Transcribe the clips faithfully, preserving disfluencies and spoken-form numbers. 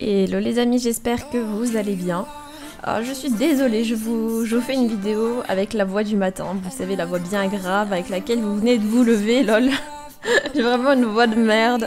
Hello les amis, j'espère que vous allez bien. Alors, je suis désolée, je vous, je vous fais une vidéo avec la voix du matin. Vous savez, la voix bien grave avec laquelle vous venez de vous lever, lol. J'ai vraiment une voix de merde.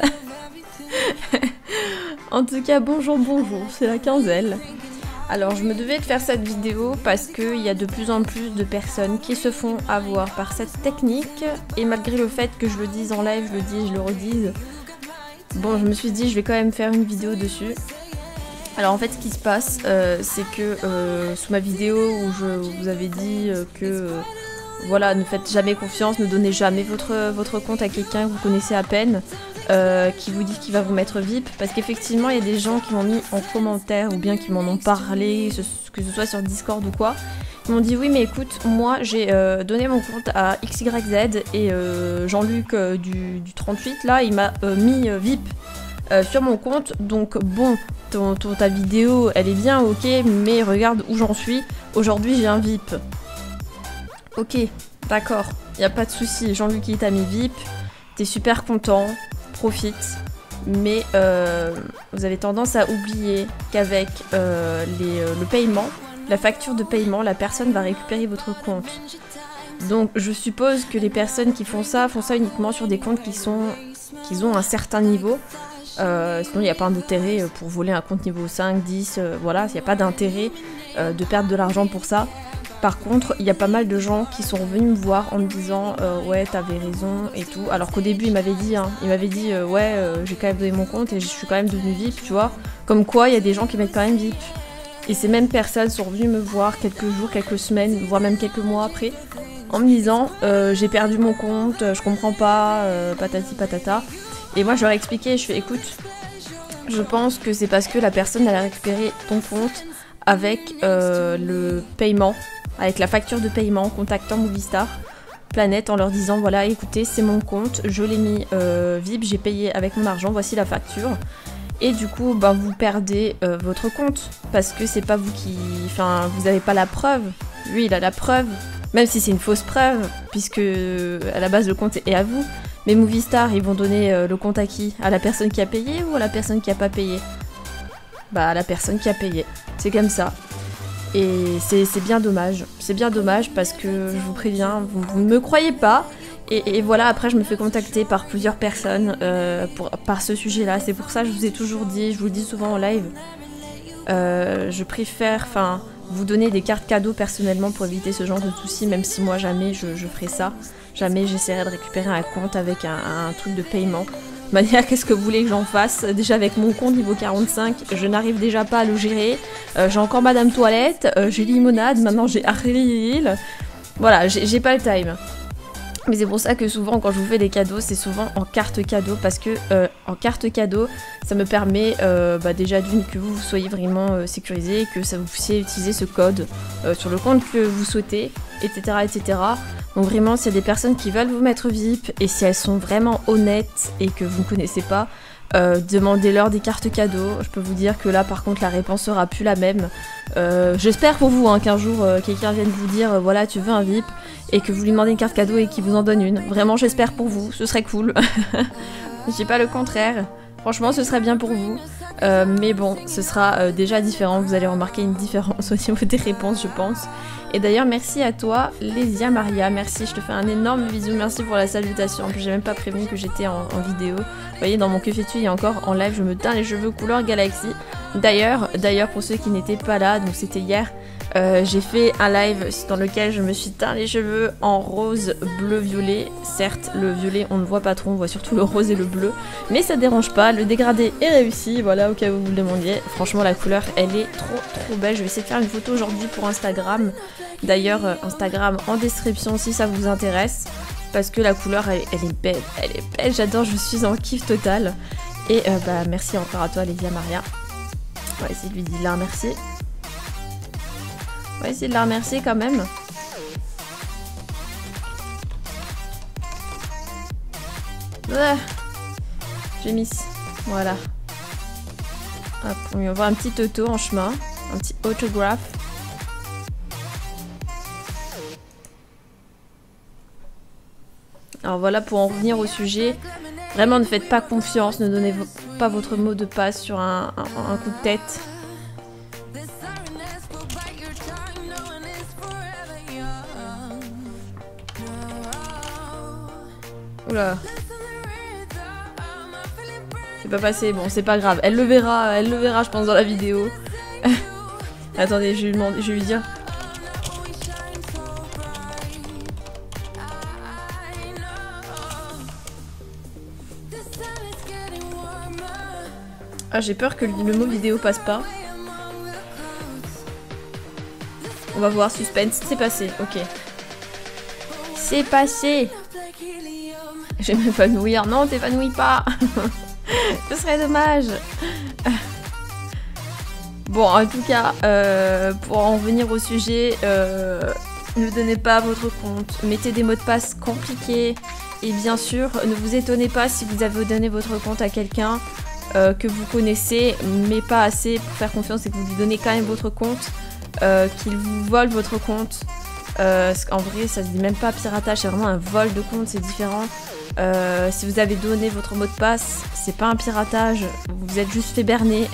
En tout cas, bonjour, bonjour, c'est la quinzaine. Alors, je me devais de faire cette vidéo parce qu'il y a de plus en plus de personnes qui se font avoir par cette technique. Et malgré le fait que je le dise en live, je le dis, je le redise, bon, je me suis dit, je vais quand même faire une vidéo dessus. Alors en fait ce qui se passe euh, c'est que euh, sous ma vidéo où je vous avais dit euh, que euh, voilà, ne faites jamais confiance, ne donnez jamais votre, votre compte à quelqu'un que vous connaissez à peine, euh, qui vous dit qu'il va vous mettre V I P, parce qu'effectivement il y a des gens qui m'ont mis en commentaire ou bien qui m'en ont parlé, que ce soit sur Discord ou quoi, ils m'ont dit oui mais écoute, moi j'ai euh, donné mon compte à X Y Z et euh, Jean-Luc euh, du, du trente-huit là il m'a euh, mis euh, V I P euh, sur mon compte, donc bon, ton, ton, ta vidéo elle est bien ok, mais regarde où j'en suis, aujourd'hui j'ai un V I P. Ok, d'accord, y a pas de souci. Jean-Luc il t'a mis V I P, t'es super content, profite, mais euh, vous avez tendance à oublier qu'avec euh, les, euh, le paiement, la facture de paiement, la personne va récupérer votre compte. Donc je suppose que les personnes qui font ça, font ça uniquement sur des comptes qui sont, qui ont un certain niveau. Euh, sinon il n'y a pas d'intérêt pour voler un compte niveau cinq, dix, euh, voilà, il n'y a pas d'intérêt euh, de perdre de l'argent pour ça. Par contre, il y a pas mal de gens qui sont venus me voir en me disant euh, ouais t'avais raison et tout, alors qu'au début il m'avait dit, hein, il m'avait dit euh, ouais euh, j'ai quand même donné mon compte et je suis quand même devenue V I P, tu vois, comme quoi il y a des gens qui mettent quand même V I P. Et ces mêmes personnes sont venues me voir quelques jours, quelques semaines, voire même quelques mois après, en me disant euh, j'ai perdu mon compte, je comprends pas, euh, patati patata. Et moi je leur ai expliqué, je fais écoute, je pense que c'est parce que la personne elle a récupéré ton compte avec euh, le paiement, avec la facture de paiement en contactant Movistar Planet en leur disant voilà écoutez c'est mon compte, je l'ai mis euh, V I P, j'ai payé avec mon argent, voici la facture. Et du coup ben, vous perdez euh, votre compte parce que c'est pas vous qui... Enfin vous n'avez pas la preuve, lui il a la preuve, même si c'est une fausse preuve puisque à la base le compte est à vous. Mais Movistar, ils vont donner euh, le compte à qui? À la personne qui a payé ou à la personne qui a pas payé? Bah à la personne qui a payé. C'est comme ça. Et c'est bien dommage. C'est bien dommage parce que je vous préviens, vous, vous ne me croyez pas. Et, et voilà, après je me fais contacter par plusieurs personnes euh, pour, par ce sujet-là. C'est pour ça que je vous ai toujours dit, je vous le dis souvent en live. Euh, je préfère, enfin, vous donner des cartes cadeaux personnellement pour éviter ce genre de soucis, même si moi jamais je, je ferai ça. Jamais j'essaierai de récupérer un compte avec un, un truc de paiement. De manière, qu'est-ce que vous voulez que j'en fasse? Déjà avec mon compte niveau quarante-cinq, je n'arrive déjà pas à le gérer. Euh, j'ai encore Madame Toilette, euh, j'ai Limonade, maintenant j'ai Ariel. Voilà, j'ai pas le time. Mais c'est pour ça que souvent quand je vous fais des cadeaux, c'est souvent en carte cadeau, parce que euh, en carte cadeau, ça me permet euh, bah déjà d'une que vous, vous soyez vraiment euh, sécurisé, que ça vous puissiez utiliser ce code euh, sur le compte que vous souhaitez, et cetera et cetera. Donc vraiment, s'il y a des personnes qui veulent vous mettre V I P, et si elles sont vraiment honnêtes et que vous ne connaissez pas, euh, demandez-leur des cartes cadeaux. Je peux vous dire que là, par contre, la réponse sera plus la même. Euh, J'espère pour vous hein, qu'un jour, euh, quelqu'un vienne vous dire, euh, voilà, tu veux un V I P, et que vous lui demandez une carte cadeau et qu'il vous en donne une. Vraiment, j'espère pour vous, ce serait cool. Je dis pas le contraire. Franchement, ce serait bien pour vous. Euh, mais bon, ce sera euh, déjà différent. Vous allez remarquer une différence au niveau des réponses, je pense. Et d'ailleurs, merci à toi, Lésia Maria. Merci, je te fais un énorme bisou. Merci pour la salutation. En plus, j'ai même pas prévenu que j'étais en, en vidéo. Vous voyez, dans mon que fais-tu, il y a encore en live, je me teins les cheveux couleur galaxie. D'ailleurs, d'ailleurs, pour ceux qui n'étaient pas là, donc c'était hier, euh, j'ai fait un live dans lequel je me suis teint les cheveux en rose, bleu, violet. Certes, le violet, on ne voit pas trop, on voit surtout le rose et le bleu. Mais ça dérange pas, le dégradé est réussi. Voilà, au cas où vous le demandiez. Franchement, la couleur, elle est trop, trop belle. Je vais essayer de faire une photo aujourd'hui pour Instagram. D'ailleurs, euh, Instagram en description si ça vous intéresse. Parce que la couleur, elle, elle est belle. Elle est belle, j'adore, je suis en kiff total. Et euh, bah, merci encore à toi, Lésia Maria. On va essayer de lui dire la remercier. On va essayer de la remercier quand même. Ah, j'ai mis. Voilà. Hop, on lui envoie un petit auto en chemin. Un petit autographe. Alors voilà, pour en revenir au sujet, Vraiment, ne faites pas confiance, ne donnez pas votre mot de passe sur un, un, un coup de tête. Oula. C'est pas passé, bon c'est pas grave. Elle le verra, elle le verra je pense dans la vidéo. Attendez, je vais lui demander, je vais lui dire. Ah j'ai peur que le mot vidéo passe pas. On va voir, suspense, c'est passé, ok. C'est passé. Je vais m'épanouir. Non, t'épanouis pas. Ce serait dommage. Bon, en tout cas, euh, pour en revenir au sujet, euh, ne donnez pas votre compte. Mettez des mots de passe compliqués. Et bien sûr, ne vous étonnez pas si vous avez donné votre compte à quelqu'un euh, que vous connaissez, mais pas assez pour faire confiance et que vous lui donnez quand même votre compte, euh, qu'il vous vole votre compte. Euh, en vrai, ça se dit même pas piratage, c'est vraiment un vol de compte, c'est différent. Euh, si vous avez donné votre mot de passe, c'est pas un piratage, vous êtes juste fait berner.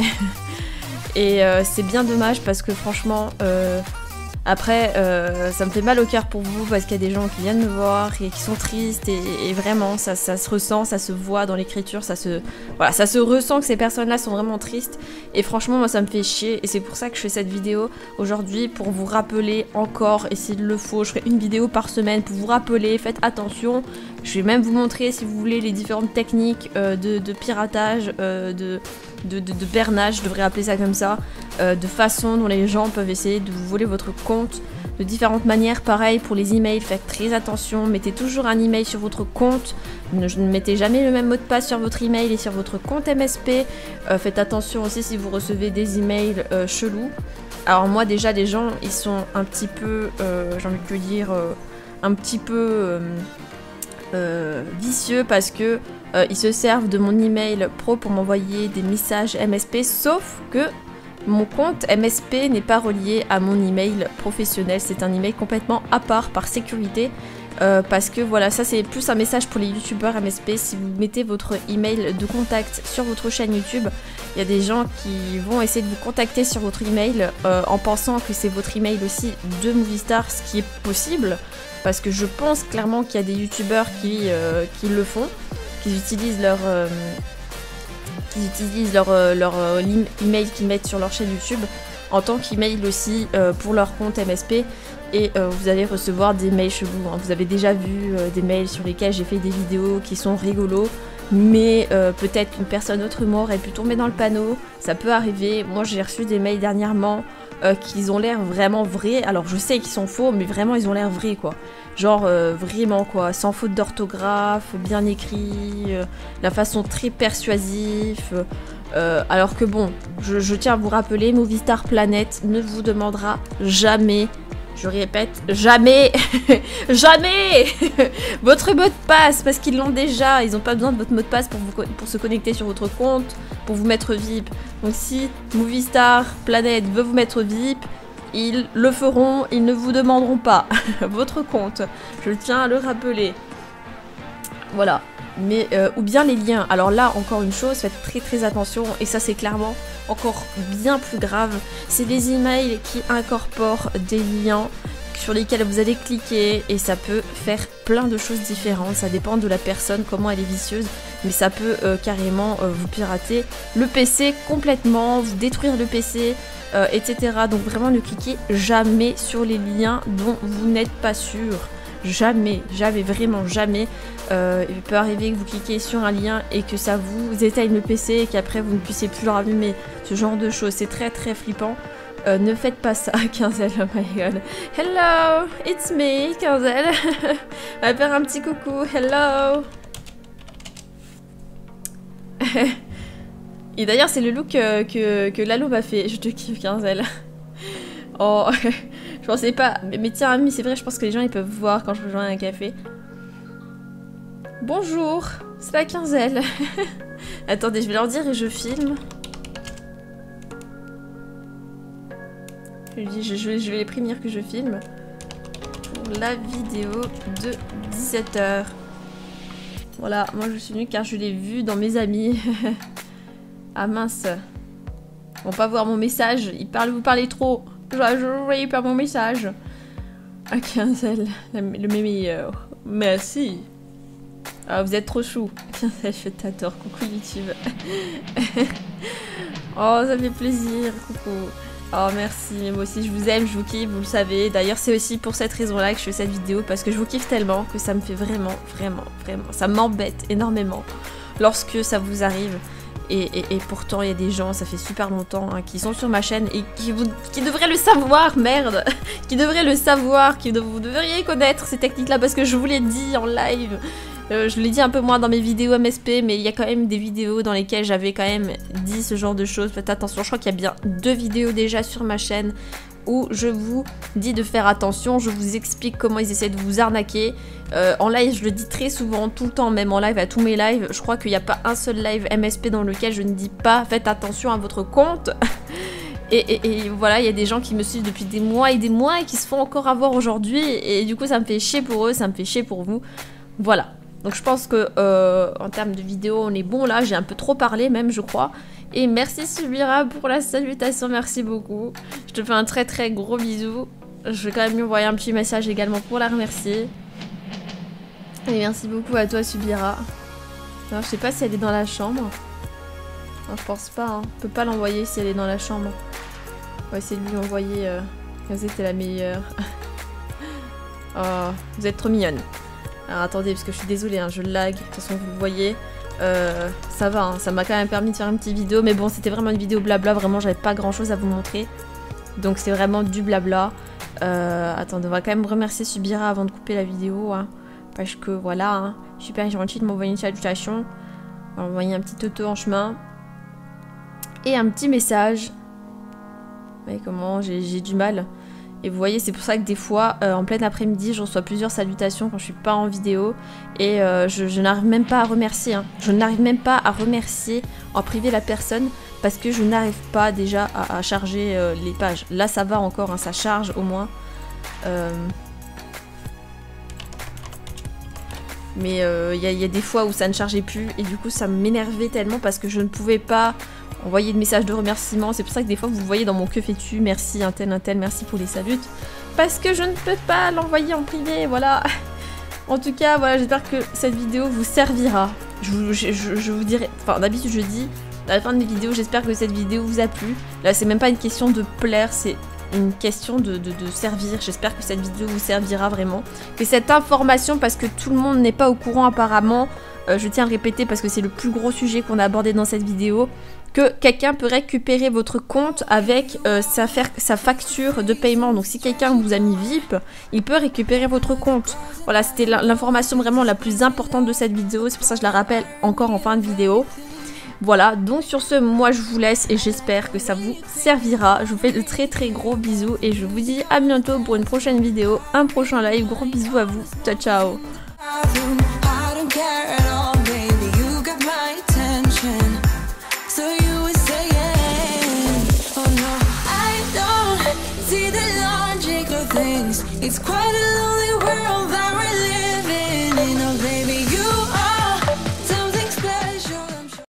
Et euh, c'est bien dommage parce que franchement, euh, après, euh, ça me fait mal au cœur pour vous parce qu'il y a des gens qui viennent me voir et qui sont tristes et, et vraiment, ça, ça se ressent, ça se voit dans l'écriture, ça se, voilà, ça se ressent que ces personnes-là sont vraiment tristes. Et franchement, moi, ça me fait chier et c'est pour ça que je fais cette vidéo aujourd'hui pour vous rappeler encore, et s'il le faut, je ferai une vidéo par semaine pour vous rappeler, faites attention. Je vais même vous montrer, si vous voulez, les différentes techniques euh, de, de piratage, euh, de... De, de, de bernage, je devrais appeler ça comme ça, euh, de façon dont les gens peuvent essayer de vous voler votre compte de différentes manières. Pareil pour les emails, faites très attention, mettez toujours un email sur votre compte, ne, ne mettez jamais le même mot de passe sur votre email et sur votre compte M S P. Euh, faites attention aussi si vous recevez des emails euh, chelous. Alors moi déjà les gens ils sont un petit peu, euh, j'ai envie de te dire, euh, un petit peu euh, euh, vicieux parce que Euh, ils se servent de mon email pro pour m'envoyer des messages M S P, sauf que mon compte M S P n'est pas relié à mon email professionnel, c'est un email complètement à part par sécurité, euh, parce que voilà, ça c'est plus un message pour les youtubeurs M S P. Si vous mettez votre email de contact sur votre chaîne YouTube, il y a des gens qui vont essayer de vous contacter sur votre email euh, en pensant que c'est votre email aussi de Movistar, ce qui est possible, parce que je pense clairement qu'il y a des youtubeurs qui, euh, qui le font. Qu'ils utilisent leur, euh, qu'ils utilisent leur, euh, leur euh, email qu'ils mettent sur leur chaîne YouTube en tant qu'email aussi euh, pour leur compte M S P, et euh, vous allez recevoir des mails chelous, hein. Vous avez déjà vu euh, des mails sur lesquels j'ai fait des vidéos qui sont rigolos, mais euh, peut-être qu'une personne autrement aurait pu tomber dans le panneau, ça peut arriver. Moi j'ai reçu des mails dernièrement euh, qui ont l'air vraiment vrais, alors je sais qu'ils sont faux, mais vraiment ils ont l'air vrais quoi. Genre euh, vraiment quoi, sans faute d'orthographe, bien écrit, euh, la façon très persuasive. Euh, alors que bon, je, je tiens à vous rappeler, Movistar Planet ne vous demandera jamais, je répète, jamais, jamais votre mot de passe, parce qu'ils l'ont déjà, ils n'ont pas besoin de votre mot de passe pour, vous, pour se connecter sur votre compte, pour vous mettre V I P. Donc si Movistar Planet veut vous mettre V I P, ils le feront, ils ne vous demanderont pas votre compte. Je tiens à le rappeler. Voilà. Mais, euh, ou bien les liens. Alors là, encore une chose, faites très très attention. Et ça, c'est clairement encore bien plus grave. C'est les emails qui incorporent des liens sur lesquels vous allez cliquer. Et ça peut faire plein de choses différentes. Ça dépend de la personne, comment elle est vicieuse. Mais ça peut euh, carrément euh, vous pirater le P C complètement, vous détruire le P C. Euh, et cetera. Donc vraiment ne cliquez jamais sur les liens dont vous n'êtes pas sûr. Jamais, jamais, vraiment jamais. Euh, il peut arriver que vous cliquez sur un lien et que ça vous éteigne le P C et qu'après vous ne puissiez plus le rallumer. Ce genre de choses, c'est très très flippant. Euh, ne faites pas ça, Quinzel, oh my god. Hello, it's me, Quinzel. On va faire un petit coucou, hello. Et d'ailleurs, c'est le look que, que, que Lalo m'a fait. Je te kiffe, Quinzel. Oh, je pensais pas. Mais, mais tiens, ami, c'est vrai, je pense que les gens ils peuvent voir quand je rejoins un café. Bonjour, c'est la Quinzel. Attendez, je vais leur dire et je filme. Je, dis, je, je, je vais les prévenir que je filme. Pour la vidéo de dix-sept heures. Voilà, moi je suis venue car je l'ai vu dans mes amis. Ah mince. Ils vont pas voir mon message. Ils parlent, vous parlez trop. Je, je voyais pas mon message. Ah, Quinzel, le meilleur. Merci. Ah, vous êtes trop chou. Quinzel, je t'adore. Coucou YouTube. Oh, ça fait plaisir. Coucou. Oh, merci. Mais moi aussi, je vous aime, je vous kiffe, vous le savez. D'ailleurs, c'est aussi pour cette raison-là que je fais cette vidéo. Parce que je vous kiffe tellement que ça me fait vraiment, vraiment, vraiment. Ça m'embête énormément lorsque ça vous arrive. Et, et, et pourtant, il y a des gens, ça fait super longtemps, hein, qui sont sur ma chaîne et qui, vous, qui devraient le savoir, merde. Qui devraient le savoir, qui de, vous devriez connaître ces techniques-là parce que je vous l'ai dit en live. Euh, je l'ai dit un peu moins dans mes vidéos M S P, mais il y a quand même des vidéos dans lesquelles j'avais quand même dit ce genre de choses. Faites attention, je crois qu'il y a bien deux vidéos déjà sur ma chaîne où je vous dis de faire attention, je vous explique comment ils essaient de vous arnaquer. Euh, en live, je le dis très souvent, tout le temps, même en live, à tous mes lives. Je crois qu'il n'y a pas un seul live M S P dans lequel je ne dis pas faites attention à votre compte. Et, et, et voilà, il y a des gens qui me suivent depuis des mois et des mois et qui se font encore avoir aujourd'hui. Et, et du coup, ça me fait chier pour eux, ça me fait chier pour vous. Voilà. Donc je pense que euh, en termes de vidéo, on est bon là. J'ai un peu trop parlé même, je crois. Et merci Subira pour la salutation, merci beaucoup. Je te fais un très très gros bisou. Je vais quand même lui envoyer un petit message également pour la remercier. Et merci beaucoup à toi Subira. Alors, je sais pas si elle est dans la chambre. Non, je pense pas, hein. On peut pas l'envoyer si elle est dans la chambre. On va essayer de lui envoyer... Euh... C'était la meilleure. Oh, vous êtes trop mignonne. Alors attendez, parce que je suis désolée, hein, je lag, de toute façon vous le voyez. Euh, ça va, hein, ça m'a quand même permis de faire une petite vidéo, mais bon, c'était vraiment une vidéo blabla, vraiment, j'avais pas grand chose à vous montrer. Donc c'est vraiment du blabla. Euh, attendez, on va quand même remercier Subira avant de couper la vidéo, hein, parce que voilà, hein, super gentil de m'envoyer une salutation. On va envoyer un petit auto en chemin. Et un petit message. Vous voyez comment j'ai du mal. Et vous voyez, c'est pour ça que des fois, euh, en plein après-midi, je reçois plusieurs salutations quand je suis pas en vidéo. Et euh, je, je n'arrive même pas à remercier. Hein. Je n'arrive même pas à remercier en privé la personne parce que je n'arrive pas déjà à, à charger euh, les pages. Là, ça va encore, hein, ça charge au moins. Euh... Mais il euh, y, y a des fois où ça ne chargeait plus et du coup, ça m'énervait tellement parce que je ne pouvais pas... envoyer de messages de remerciement, c'est pour ça que des fois vous voyez dans mon que fais-tu, merci un tel, un tel, merci pour les saluts, parce que je ne peux pas l'envoyer en privé, voilà. En tout cas, voilà, j'espère que cette vidéo vous servira. Je vous, je, je, je vous dirai, enfin d'habitude je dis, à la fin de mes vidéos, j'espère que cette vidéo vous a plu. Là, c'est même pas une question de plaire, c'est une question de, de, de servir. J'espère que cette vidéo vous servira vraiment. Que cette information, parce que tout le monde n'est pas au courant apparemment, euh, je tiens à le répéter parce que c'est le plus gros sujet qu'on a abordé dans cette vidéo, que quelqu'un peut récupérer votre compte avec euh, sa, sa facture de paiement. Donc si quelqu'un vous a mis V I P, il peut récupérer votre compte. Voilà, c'était l'information vraiment la plus importante de cette vidéo. C'est pour ça que je la rappelle encore en fin de vidéo. Voilà, donc sur ce, moi je vous laisse et j'espère que ça vous servira. Je vous fais de très très gros bisous et je vous dis à bientôt pour une prochaine vidéo, un prochain live. Gros bisous à vous. Ciao ciao. So you were saying, oh no, I don't see the logic of things. It's quite a lonely